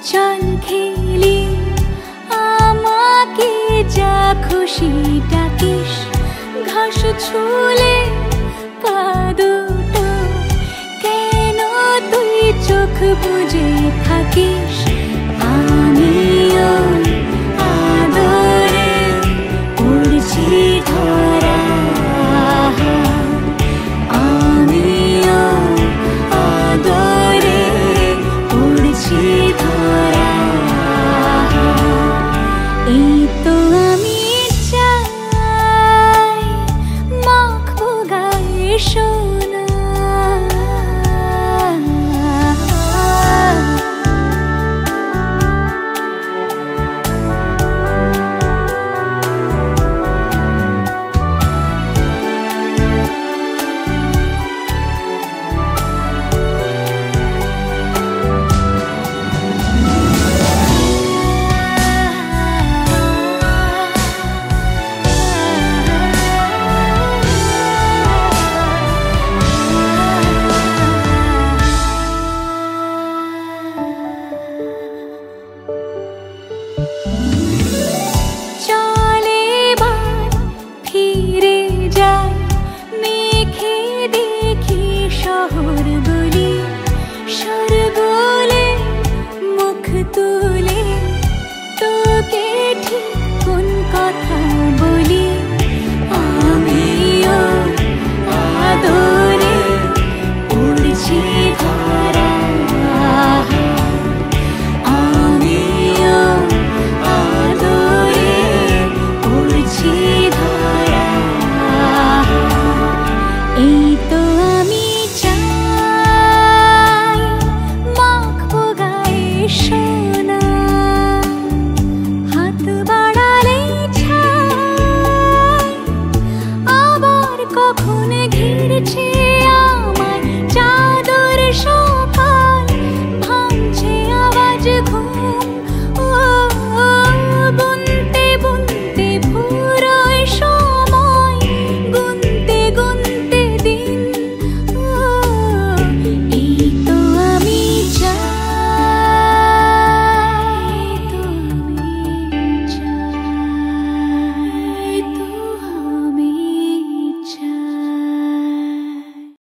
চল খেলি আমাকে যা খুশি ডাকিস ঘাস ছুলে পা দুটো কেন তুই চোখ বুজে থাকিস আমিও আদরে উড়ছি ধরা আমিও আদরে উড়ছি ধরা এই তো আমি চাই মাখবো গায়ে